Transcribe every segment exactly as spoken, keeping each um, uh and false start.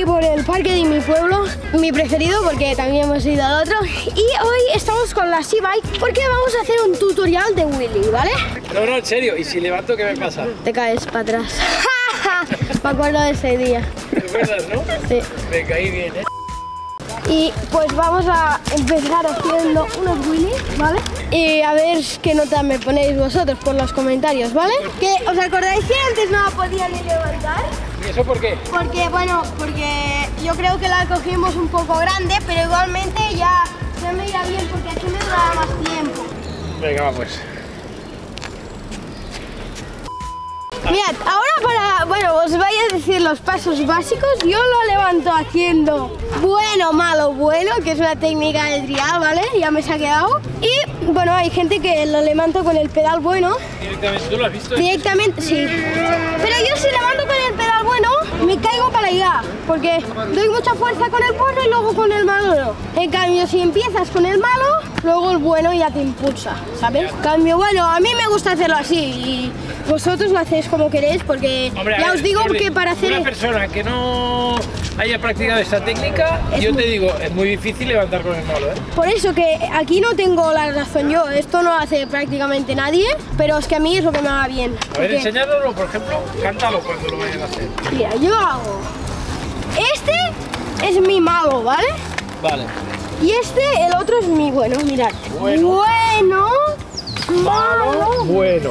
por el parque de mi pueblo, mi preferido porque también hemos ido al otro. Y hoy estamos con la Seabike porque vamos a hacer un tutorial de Willy, ¿vale? No, no, en serio. ¿Y si levanto qué me pasa? Te caes para atrás. Me acuerdo de ese día. ¿Te acuerdas, no? Sí. Me caí bien, ¿eh? Y pues vamos a empezar haciendo unos wheelies, ¿vale? Y a ver qué nota me ponéis vosotros por los comentarios, ¿vale? Que os acordáis que antes no la podía ni levantar. ¿Y eso por qué? Porque, bueno, porque yo creo que la cogimos un poco grande, pero igualmente ya se me irá bien porque aquí me duraba más tiempo. Venga, va pues. Mirad, ahora para, bueno, os voy a decir los pasos básicos. Yo lo levanto haciendo bueno, malo, bueno, que es una técnica de trial, ¿vale? Ya me se ha quedado. Y, bueno, hay gente que lo levanta con el pedal bueno. ¿Directamente? ¿Tú lo has visto? Directamente, sí. Pero yo si levanto con el pedal bueno, me caigo para allá. Porque doy mucha fuerza con el bueno y luego con el malo no. En cambio, si empiezas con el malo, luego el bueno ya te impulsa, ¿sabes? En cambio, bueno, a mí me gusta hacerlo así y vosotros lo hacéis como queréis porque Hombre, ya ver, os digo Jordi, que para hacer... Una persona que no haya practicado esta técnica, Es yo muy... te digo, es muy difícil levantar con el malo, ¿eh? Por eso que aquí no tengo la razón yo, esto no lo hace prácticamente nadie, pero es que a mí es lo que me va bien. A ver, porque... enséñanoslo, por ejemplo, cántalo cuando lo vayan a hacer. Mira, yo hago... Este es mi malo, ¿vale? Vale. Y este, el otro es mi bueno, mirad. Bueno. Bueno, malo, Bueno.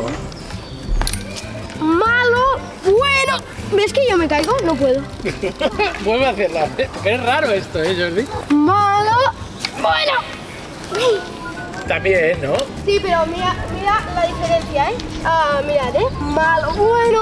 malo, bueno. ¿Ves que yo me caigo? No puedo. Vuelve a hacerla. Es raro esto, ¿eh, Jordi? Malo, bueno. También, ¿no? Sí, pero mira, mira la diferencia, ¿eh? Ah, mirad, ¿eh? Malo, bueno.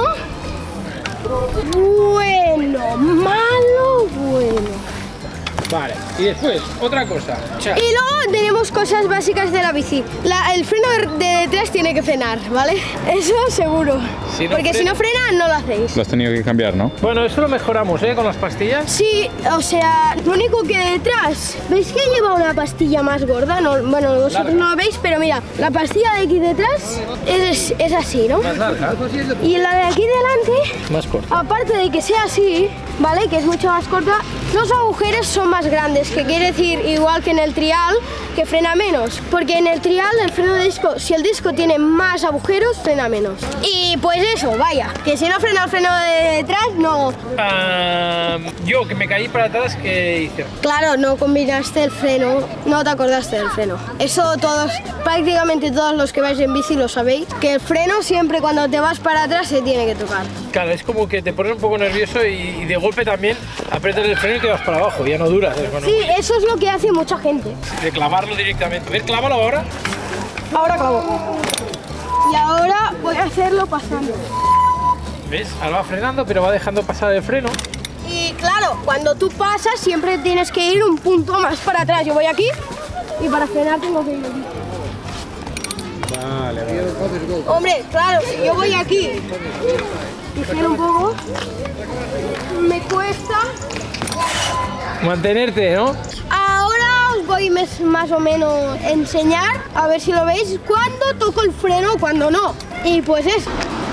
Bueno, malo, bueno. Vale, y después, otra cosa. Cha. Y luego tenemos cosas básicas de la bici. La, el freno de detrás tiene que frenar, ¿vale? Eso seguro. Si no Porque frena... si no frena, no lo hacéis. Lo has tenido que cambiar, ¿no? Bueno, esto lo mejoramos, ¿eh? Con las pastillas. Sí, o sea, lo único que detrás, ¿veis que lleva una pastilla más gorda? No, bueno, vosotros Larga. no lo veis, pero mira, la pastilla de aquí detrás es, es así, ¿no? Más larga. Y la de aquí delante, Más corta. aparte de que sea así, ¿vale? Que es mucho más corta, los agujeros son más grandes, que quiere decir, igual que en el trial, que frena menos. Porque en el trial, el freno de disco, si el disco tiene más agujeros, frena menos. Y pues eso, vaya, que si no frena el freno de detrás, no... Ah, yo, que me caí para atrás, ¿qué hice? Claro, no combinaste el freno, no te acordaste del freno. Eso todos, prácticamente todos los que vais en bici lo sabéis, que el freno siempre cuando te vas para atrás se tiene que tocar. Claro, es como que te pones un poco nervioso y, y de golpe también aprietas el freno y te vas para abajo, ya no dura. Bueno, Sí, eso es lo que hace mucha gente. de clavarlo directamente. A ver, clávalo ahora. Ahora clavo. Y ahora voy a hacerlo pasando. ¿Ves? Ahora va frenando, pero va dejando pasar el freno. Y claro, cuando tú pasas siempre tienes que ir un punto más para atrás. Yo voy aquí y para frenar tengo que ir aquí. Vale, vale. Hombre, claro, si yo voy aquí y freno un poco, me cuesta. Mantenerte, ¿no? Ahora os voy mes- más o menos a enseñar, a ver si lo veis, cuándo toco el freno, cuándo no. Y pues es...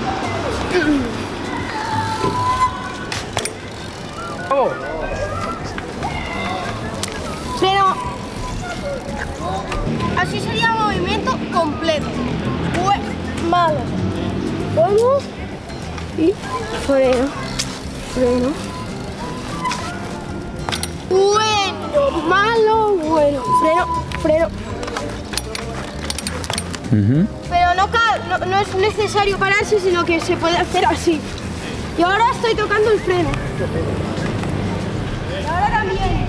Oh. Freno. Así sería el movimiento completo. Bueno, malo. Bueno. Y freno. Freno. Bueno, malo, bueno. Freno, freno. Uh-huh. Pero no, ca- no, no es necesario pararse, sino que se puede hacer así. Y ahora estoy tocando el freno. Y ahora también.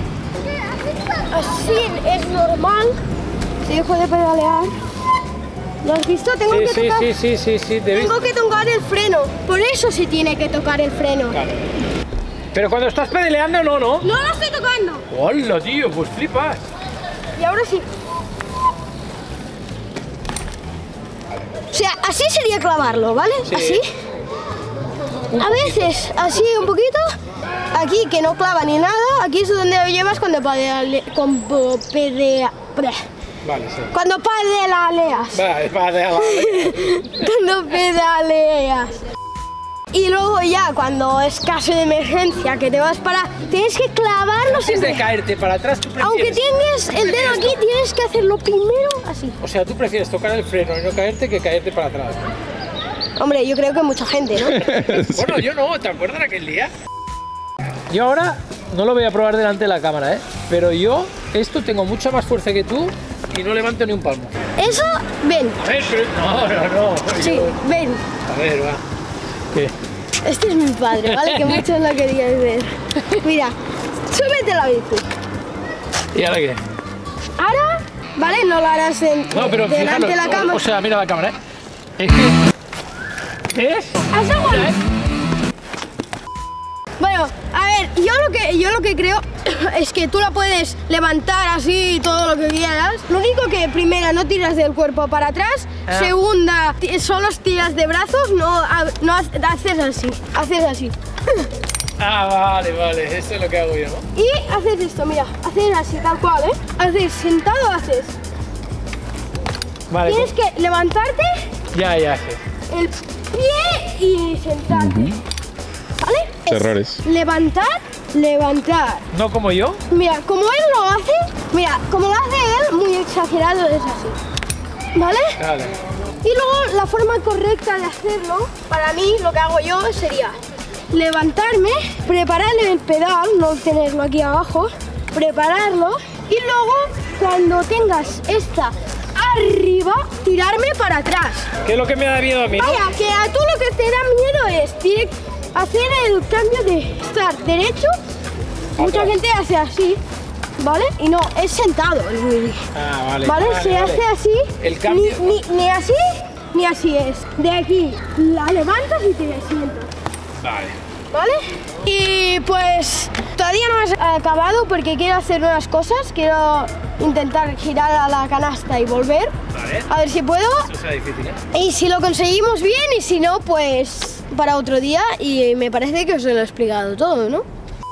Así es normal. Si dejo de pedalear. ¿Lo has visto? Tengo Sí, que sí, tocar. sí, sí, sí, sí, te he visto. Tengo que tocar el freno. Por eso se tiene que tocar el freno. Claro. Pero cuando estás pedaleando, no, ¿no? No lo estoy tocando. ¡Hola, tío! Pues flipas. Y ahora sí. O sea, así sería clavarlo, ¿vale? Sí. Así. A veces, así un poquito. Aquí que no clava ni nada. Aquí es donde lo llevas cuando pedale, cuando pedea, Vale, sí. cuando pedaleas. Vale, vale, vale. Cuando pedaleas. Y luego ya cuando es caso de emergencia que te vas para... Tienes que clavarlo Antes siempre. de caerte para atrás, ¿tú prefieres? Aunque tengas el dedo aquí, tienes que hacerlo primero así. O sea, tú prefieres tocar el freno y no caerte que caerte para atrás. Hombre, yo creo que mucha gente, ¿no? Bueno, yo no, ¿te acuerdas aquel día? Yo ahora no lo voy a probar delante de la cámara, ¿eh? Pero yo, esto tengo mucha más fuerza que tú y no levanto ni un palmo. Eso, ven. A ver, pero... No, no, no. Sí, yo- ven. A ver, va. ¿Qué? Este es mi padre, ¿vale? Que muchos lo querían ver. Mira, súbete a la bici. ¿Y ahora qué? Ahora, ¿vale? No lo harás en, No, pero delante fíjalo, de la o- cámara. O, sea, mira la cámara, ¿eh? Es que... ¿Ves? Haz algo. Mira, ¿eh? Bueno, a ver, yo lo que yo lo que creo es que tú la puedes levantar así todo lo que quieras. Lo único que primera no tiras del cuerpo para atrás, Ah. segunda ti- solo tiras de brazos, no, ha- no ha- haces así, haces así. Ah, vale, vale. Esto es lo que hago yo, ¿no? Y haces esto, mira, haces así tal cual, ¿eh? Haces sentado, haces. Vale. Tienes que levantarte Ya, ya sé. el pie y sentarte. ¿Vale? Es Errores. levantar, levantar. No como yo. Mira, como él lo hace, mira, como lo hace él, muy exagerado es así. ¿Vale? Vale. Y luego la forma correcta de hacerlo, para mí, lo que hago yo sería levantarme, preparar el pedal, no tenerlo aquí abajo, prepararlo y luego cuando tengas esta arriba, tirarme para atrás. ¿Qué es lo que me da miedo a mí, no? Vaya, que a tú lo que te da miedo es direct- hacer el cambio de estar derecho. Mucha Atrás. gente hace así, ¿vale? Y no, es sentado el wheelie. Ah, vale. ¿Vale? vale, Se vale. hace así, El cambio- ni, ni, ni así, ni así es. De aquí la levantas y te sientas. Vale. ¿Vale? Y pues todavía no has acabado porque quiero hacer unas cosas. Quiero intentar girar a la canasta y volver. Vale. A ver si puedo. Eso será difícil, ¿eh? Y si lo conseguimos bien y si no, pues para otro día. Y me parece que os lo he explicado todo, ¿no?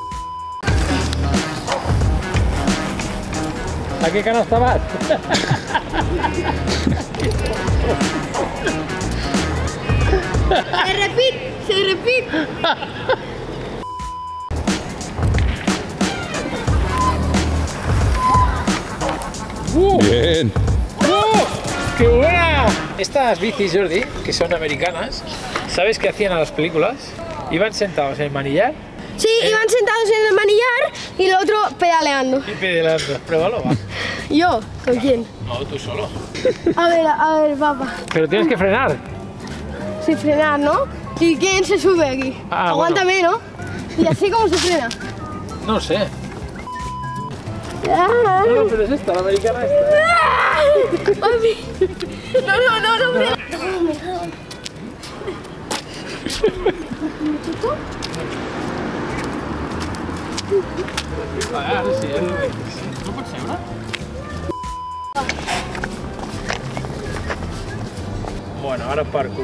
¿A qué canasta vas? Se repite, se repite. ¡Uh! Bien. ¡Uh! ¡Qué buena! Estas bicis, Jordi, que son americanas, ¿sabes qué hacían a las películas? Iban sentados en el manillar Sí, iban sentados en el manillar y el otro pedaleando. y pedaleando. Pruébalo, va. ¿Yo? ¿Con quién? No, tú solo. A ver, a ver, papá. Pero tienes que frenar. Sin frenar, ¿no? ¿Y quién se sube aquí? Ah, Aguántame, ¿no? ¿Y así cómo se frena? No sé. Ah, No, no, pero es esta, la americana esta. papi. No, no, no, no, frena. Ah, sí, es lo que... No pot seure? Bueno, ara parkour.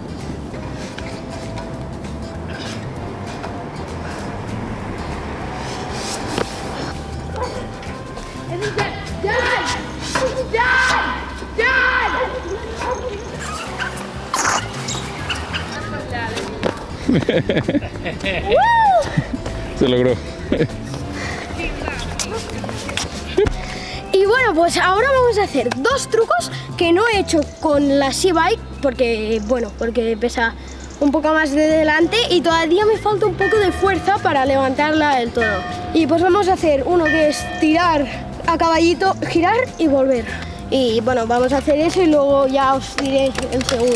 Se logró. Y bueno, pues ahora vamos a hacer dos trucos que no he hecho con la Seabike porque, bueno, porque pesa un poco más de delante y todavía me falta un poco de fuerza para levantarla del todo. Y pues vamos a hacer uno que es tirar a caballito, girar y volver. Y bueno, vamos a hacer eso y luego ya os diré el segundo.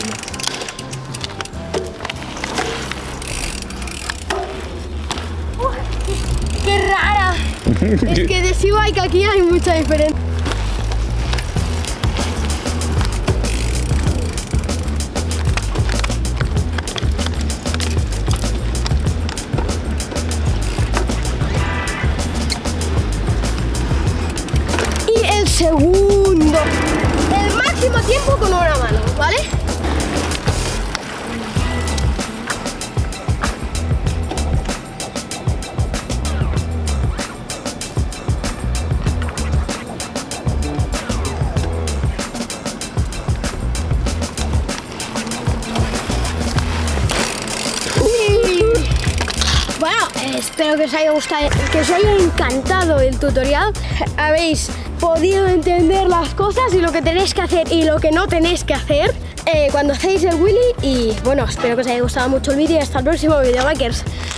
¡Uf! ¡Qué rara! Es que de Seabike aquí hay mucha diferencia. Y el segundo, el máximo tiempo con una mano, ¿vale? Bueno, eh, espero que os haya gustado, que os haya encantado el tutorial. Habéis podido entender las cosas y lo que tenéis que hacer y lo que no tenéis que hacer eh, cuando hacéis el wheelie. Y bueno, espero que os haya gustado mucho el vídeo y hasta el próximo vídeo, bikers.